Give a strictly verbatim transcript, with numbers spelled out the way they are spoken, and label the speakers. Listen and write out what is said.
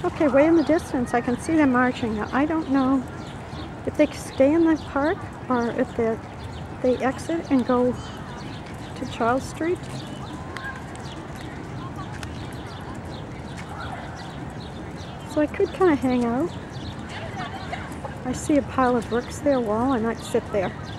Speaker 1: Okay, way in the distance, I can see them marching. Now, I don't know if they stay in the park or if they they exit and go to Charles Street. So I could kind of hang out. I see a pile of bricks there, wall, I might sit there.